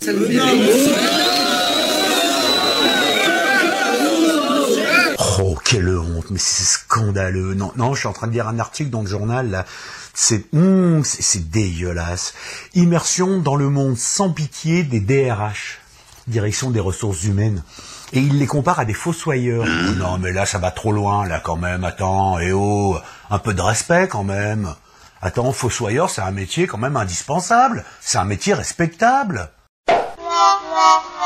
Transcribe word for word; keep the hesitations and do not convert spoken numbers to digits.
Ça me fait rire. Oh, quelle honte, mais c'est scandaleux. Non, non, je suis en train de lire un article dans le journal, là. C'est, hum, c'est, c'est dégueulasse. Immersion dans le monde sans pitié des D R H, Direction des ressources humaines. Et il les compare à des fossoyeurs. Oh non, mais là, ça va trop loin, là, quand même. Attends, eh oh, un peu de respect, quand même. Attends, fossoyeur, c'est un métier quand même indispensable. C'est un métier respectable.